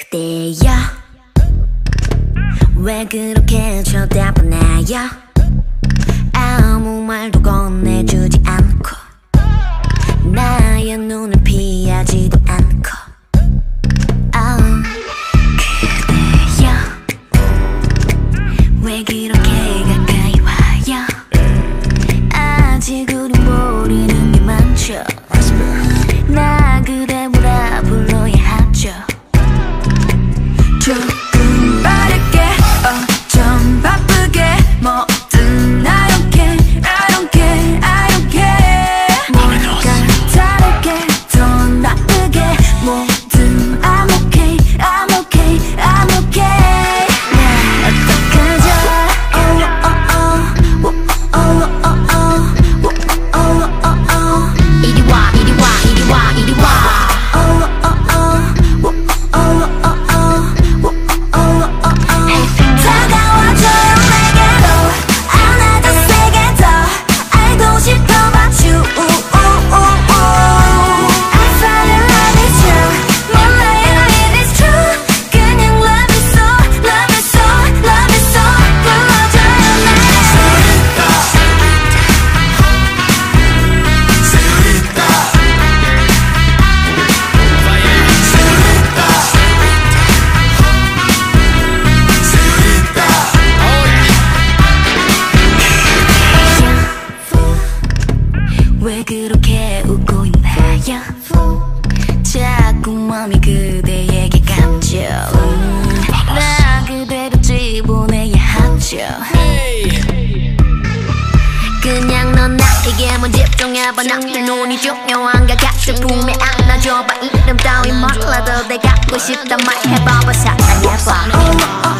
그대여 왜 그렇게 쳐다보나요? 아무 말도 건네주지 않고 나의 눈을 피하지도 않고 그대여 왜 그렇게 가까이 와요? 아직 우린 모르는 게 많죠. 나 그대 뭐라 불러야 하죠. 조금 빠르게 좀 바쁘게 뭐든 I don't care, I don't care, I don't care. 뭔가 다르게 더 나쁘게 뭐든 I'm okay, I'm okay, I'm okay. 나 어떡하죠? Oh oh oh oh oh oh oh oh oh. 이리 와 이리 와 이리 와 이리 와. Oh oh oh oh oh oh. 왜 그렇게 웃고 있나요? 자꾸 마음이 그대에게 갔죠. 나 그대로 집어내야 하죠. 그냥 넌 나에게만 집중해봐. 나의 눈이 중요한가 가슴품에 안아줘봐. 이름 따위 몰라도 내가 갖고 싶단 말 해봐봐. 사랑해봐.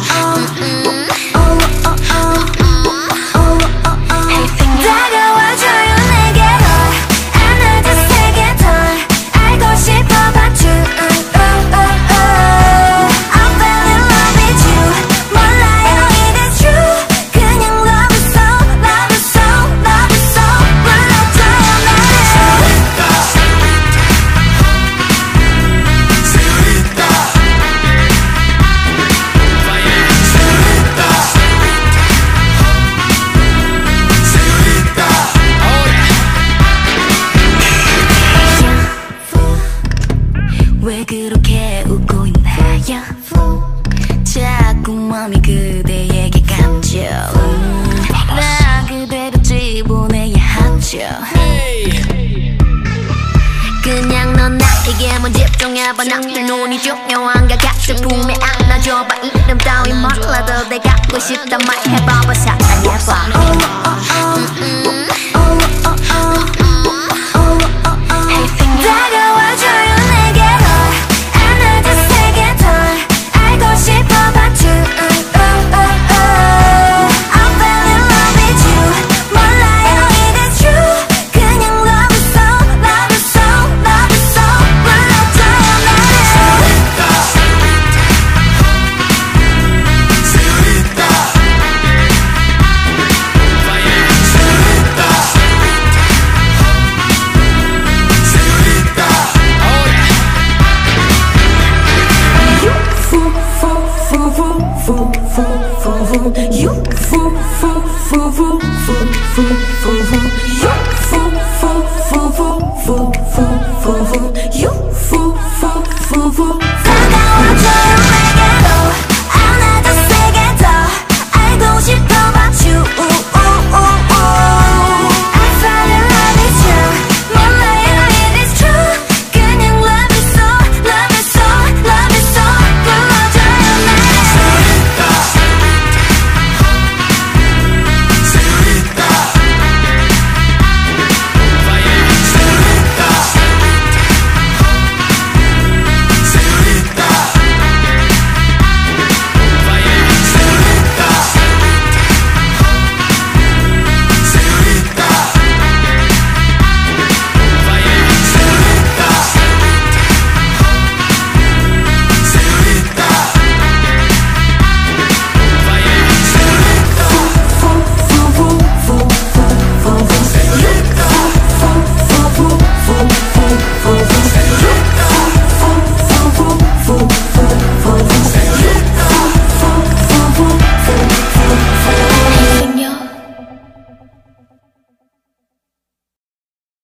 왜 그렇게 웃고 있나요? 자꾸 마음이 그대에게 갔죠. 나 그대로 집어내야 하죠. 그냥 넌 나에게만 집중해봐. 나의 눈이 중요한가 가슴품에 안아줘봐. 이름 따위 몰라도 내가 갖고 싶단 말 해봐봐. 사랑해봐. You fool, fool, fool, fool, fool, fool.